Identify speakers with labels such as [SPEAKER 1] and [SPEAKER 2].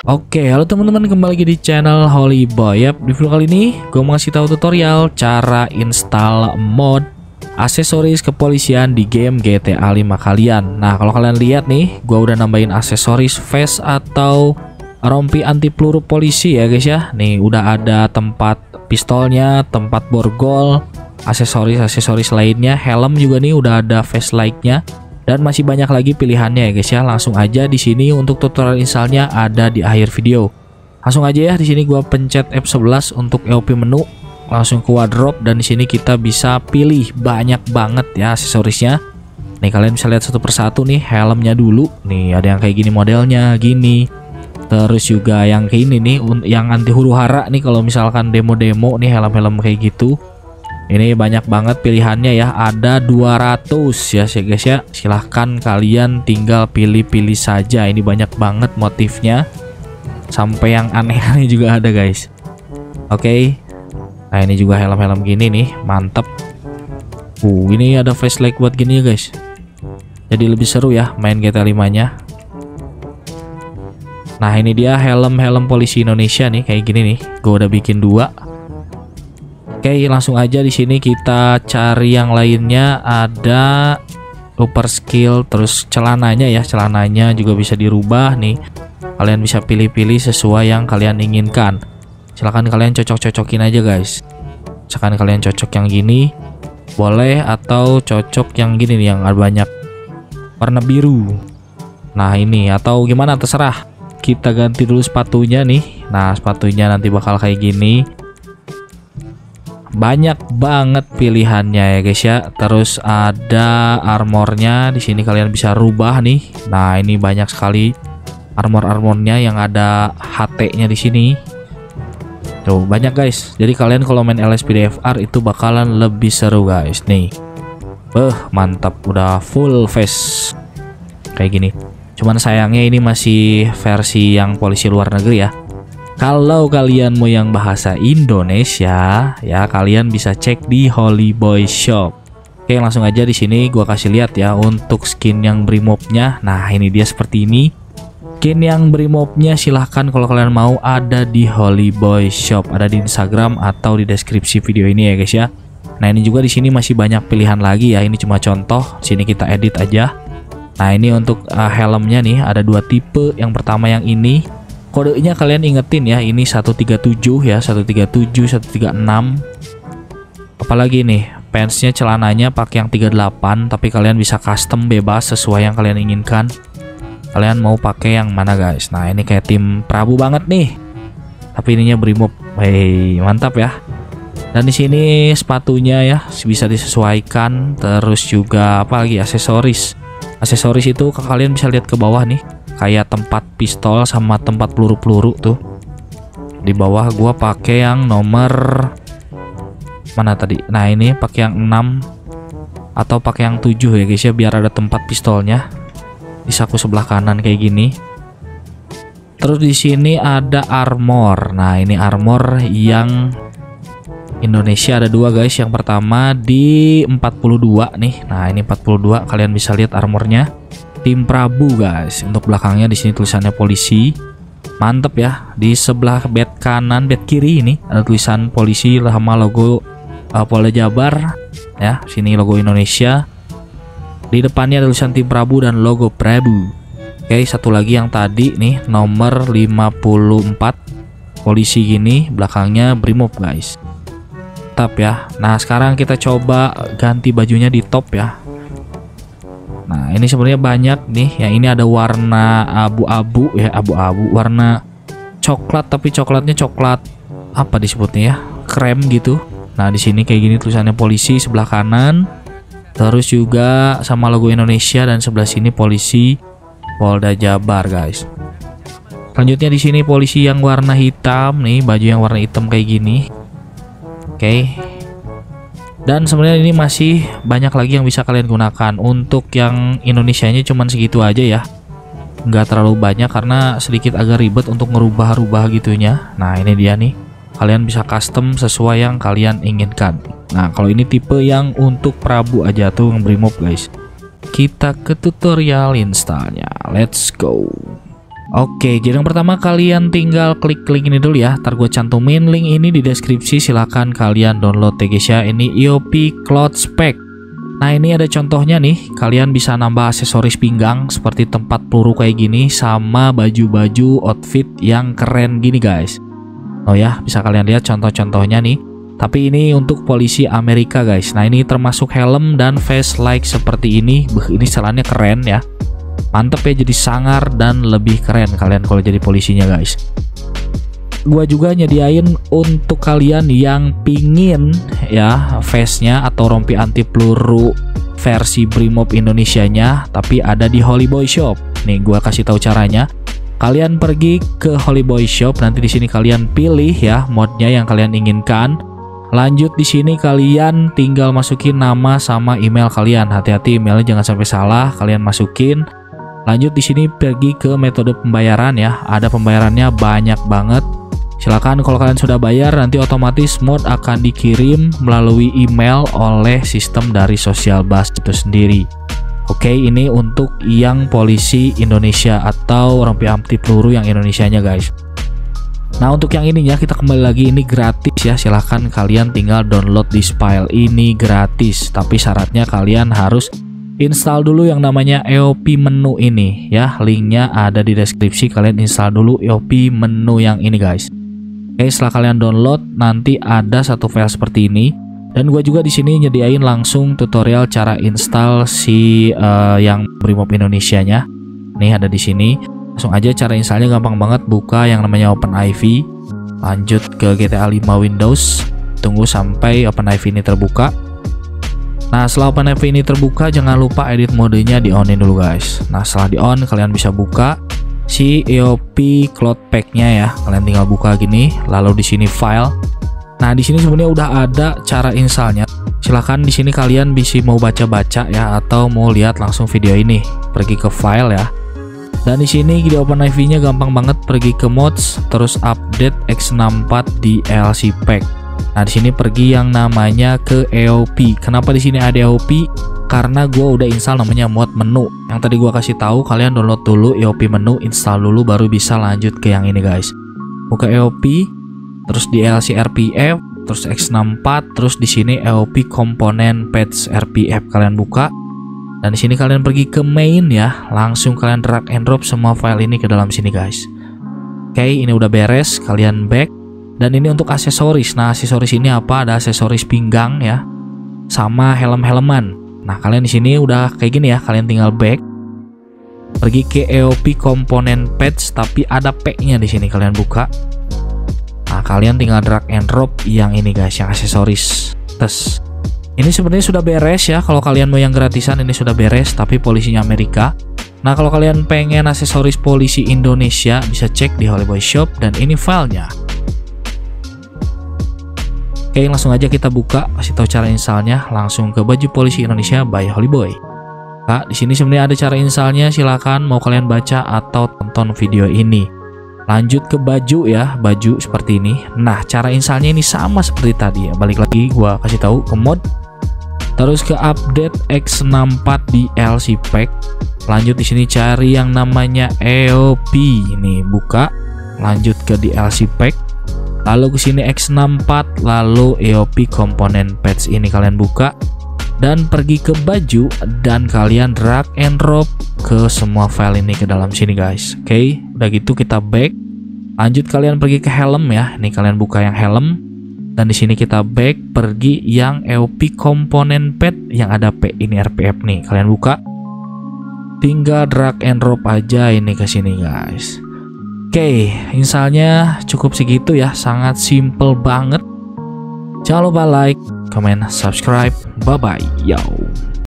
[SPEAKER 1] Oke, halo teman-teman, kembali lagi di channel Holy Boy. Di video kali ini gue mau ngasih tahu tutorial cara install mod aksesoris kepolisian di game GTA 5 kalian. Nah, kalau kalian lihat nih, gue udah nambahin aksesoris vest atau rompi anti peluru polisi ya guys ya. Nih udah ada tempat pistolnya, tempat borgol, aksesoris lainnya, helm juga nih udah ada face light-nya. Dan masih banyak lagi pilihannya ya guys ya. Langsung aja di sini untuk tutorial installnya ada di akhir video. Langsung aja ya, di sini gua pencet F11 untuk EOP menu, langsung ke wardrobe, dan di sini kita bisa pilih banyak banget ya aksesorisnya. Nih kalian bisa lihat satu persatu nih, helmnya dulu. Nih ada yang kayak gini modelnya, gini. Terus juga yang kayak ini nih, yang anti huru-hara nih kalau misalkan demo-demo nih helm-helm kayak gitu. Ini banyak banget pilihannya ya, ada 200 ya guys ya. Silahkan kalian tinggal pilih-pilih saja. Ini banyak banget motifnya, sampai yang aneh-aneh juga ada guys. Oke. Nah ini juga helm-helm gini nih, mantep. Ini ada flashlight buat gini ya guys. Jadi lebih seru ya main GTA 5 nya. Nah ini dia helm-helm polisi Indonesia nih, kayak gini nih. Gue udah bikin 2. Oke, langsung aja di sini kita cari yang lainnya. Ada upper skill, terus celananya ya, celananya juga bisa dirubah nih. Kalian bisa pilih-pilih sesuai yang kalian inginkan. Silahkan kalian cocok-cocokin aja guys. Misalkan kalian cocok yang gini boleh, atau cocok yang gini nih, yang banyak warna biru. Nah ini, atau gimana terserah. Kita ganti dulu sepatunya nih. Nah sepatunya nanti bakal kayak gini. Banyak banget pilihannya ya guys ya. Terus ada armornya di sini, kalian bisa rubah nih. Nah ini banyak sekali armornya yang ada HT-nya di sini. Tuh banyak guys. Jadi kalian kalau main LSPDFR itu bakalan lebih seru guys. Nih, mantap, udah full face kayak gini. Cuman sayangnya ini masih versi yang polisi luar negeri ya. Kalau kalian mau yang bahasa Indonesia ya, kalian bisa cek di Holy Boy Shop. Oke, langsung aja di sini gua kasih lihat ya untuk skin yang Brimobnya. Nah, ini dia seperti ini. Skin yang Brimobnya silahkan kalau kalian mau ada di Holy Boy Shop, ada di Instagram atau di deskripsi video ini ya guys ya. Nah, ini juga di sini masih banyak pilihan lagi ya. Ini cuma contoh, sini kita edit aja. Nah, ini untuk helmnya nih ada 2 tipe. Yang pertama yang ini. Kodenya kalian ingetin ya, ini 137 ya, 137, 136. Apalagi nih, pantsnya, celananya pakai yang 38, tapi kalian bisa custom bebas sesuai yang kalian inginkan. Kalian mau pakai yang mana guys? Nah ini kayak tim Prabu banget nih, tapi ininya Brimob. Hey, mantap ya. Dan di sini sepatunya ya bisa disesuaikan. Terus juga apa lagi, aksesoris. Aksesoris itu kalian bisa lihat ke bawah nih, kayak tempat pistol sama tempat peluru-peluru tuh. Di bawah gua pakai yang nomor mana tadi? Nah, ini pakai yang 6 atau pakai yang 7 ya guys ya, biar ada tempat pistolnya di saku sebelah kanan kayak gini. Terus di sini ada armor. Nah, ini armor yang Indonesia ada 2 guys. Yang pertama di 42 nih. Nah, ini 42, kalian bisa lihat armornya. Tim Prabu guys. Untuk belakangnya di sini tulisannya polisi. Mantep ya. Di sebelah bed kanan, bed kiri ini ada tulisan polisi sama logo Polda Jabar ya. Sini logo Indonesia. Di depannya ada tulisan Tim Prabu dan logo Prabu. Oke, satu lagi yang tadi nih nomor 54. Polisi gini, belakangnya Brimob guys. Mantap ya. Nah, sekarang kita coba ganti bajunya di top ya. Nah ini sebenarnya banyak nih. Yang ini ada warna abu-abu ya, abu-abu, warna coklat, tapi coklatnya coklat apa disebutnya ya, krem gitu. Nah di sini kayak gini tulisannya polisi sebelah kanan. Terus juga sama logo Indonesia, dan sebelah sini polisi Polda Jabar guys. Selanjutnya di sini polisi yang warna hitam nih, baju yang warna hitam kayak gini. Oke. Dan sebenarnya ini masih banyak lagi yang bisa kalian gunakan. Untuk yang Indonesianya cuman segitu aja ya, nggak terlalu banyak karena sedikit agak ribet untuk ngerubah-rubah gitunya. Nah ini dia nih, kalian bisa custom sesuai yang kalian inginkan. Nah kalau ini tipe yang untuk Prabu aja tuh, yang Brimob guys. Kita ke tutorial installnya, let's go. Oke, jadi yang pertama kalian tinggal klik link ini dulu ya. Ntar gue cantumin link ini di deskripsi. Silahkan kalian download ya guys ya. Ini EOP Cloth Spec. Nah ini ada contohnya nih. Kalian bisa nambah aksesoris pinggang seperti tempat peluru kayak gini, sama baju-baju outfit yang keren gini guys. Oh ya, bisa kalian lihat contoh-contohnya nih. Tapi ini untuk polisi Amerika guys. Nah ini termasuk helm dan face like seperti ini. Ini celananya keren ya. Mantep ya, jadi sangar dan lebih keren kalian kalau jadi polisinya guys. Gua juga nyediain untuk kalian yang pingin ya face-nya atau rompi anti peluru versi Brimob Indonesianya, tapi ada di Holy Boy Shop. Nih gua kasih tahu caranya. Kalian pergi ke Holy Boy Shop, nanti di sini kalian pilih ya modnya yang kalian inginkan. Lanjut di sini kalian tinggal masukin nama sama email kalian. Hati-hati emailnya jangan sampai salah, kalian masukin. Lanjut di sini pergi ke metode pembayaran ya. Ada pembayarannya banyak banget. Silakan kalau kalian sudah bayar nanti otomatis mod akan dikirim melalui email oleh sistem dari Social Bus itu sendiri. Oke, ini untuk yang polisi Indonesia atau rompi anti peluru yang Indonesianya guys. Nah untuk yang ininya kita kembali lagi, ini gratis ya. Silahkan kalian tinggal download di file ini gratis. Tapi syaratnya kalian harus install dulu yang namanya EOP menu ini ya. Linknya ada di deskripsi. Kalian install dulu EOP menu yang ini guys. Oke, setelah kalian download nanti ada satu file seperti ini. Dan gue juga di sini nyediain langsung tutorial cara install si yang Brimob Indonesianya. Nih ada di sini. Langsung aja cara installnya gampang banget. Buka yang namanya OpenIV, lanjut ke GTA 5 Windows, tunggu sampai OpenIV ini terbuka. Nah setelah OpenIV ini terbuka, jangan lupa edit modenya di onin dulu guys. Nah setelah di on, kalian bisa buka si EOP Cloth Pack-nya ya. Kalian tinggal buka gini, lalu di sini file. Nah di sini sebenarnya udah ada cara installnya. Silahkan di sini kalian bisa mau baca-baca ya, atau mau lihat langsung video ini. Pergi ke file ya. Dan di sini di OpenIV-nya gampang banget, pergi ke mods, terus update X64 DLC pack. Nah di sini pergi yang namanya ke EOP. Kenapa di sini ada EOP? Karena gue udah install namanya mod menu. Yang tadi gue kasih tahu kalian download dulu EOP menu, install dulu baru bisa lanjut ke yang ini guys. Buka EOP, terus DLC RPF, terus X64, terus di sini EOP komponen patch RPF kalian buka. Dan di sini kalian pergi ke main ya, langsung kalian drag and drop semua file ini ke dalam sini guys. Oke, ini udah beres, kalian back. Dan ini untuk aksesoris. Nah, aksesoris ini apa? Ada aksesoris pinggang ya, sama helm-helman. Nah, kalian di sini udah kayak gini ya, kalian tinggal back. Pergi ke EOP komponen patch, tapi ada P-nya di sini kalian buka. Nah, kalian tinggal drag and drop yang ini guys, yang aksesoris. Tes. Ini sebenarnya sudah beres ya. Kalau kalian mau yang gratisan ini sudah beres, tapi polisinya Amerika. Nah kalau kalian pengen aksesoris polisi Indonesia bisa cek di Holy Boy Shop, dan ini filenya. Oke, langsung aja kita buka, kasih tahu cara installnya. Langsung ke baju polisi Indonesia by Holy Boy. Nah di sini sebenarnya ada cara installnya. Silakan mau kalian baca atau tonton video ini. Lanjut ke baju ya, baju seperti ini. Nah cara installnya ini sama seperti tadi ya. Balik lagi gua kasih tahu ke mod. Terus ke update X64 DLC pack. Lanjut di sini cari yang namanya EOP. Ini buka. Lanjut ke DLC pack. Lalu ke sini X64, lalu EOP komponen patch ini kalian buka dan pergi ke baju dan kalian drag and drop ke semua file ini ke dalam sini guys. Oke, udah gitu kita back. Lanjut kalian pergi ke helm ya. Ini kalian buka yang helm. Dan di sini kita back, pergi yang EOP komponen pad yang ada P ini RPF nih. Kalian buka. Tinggal drag and drop aja ini ke sini guys. Oke, installnya cukup segitu ya. Sangat simple banget. Jangan lupa like, comment, subscribe. Bye bye. Yo.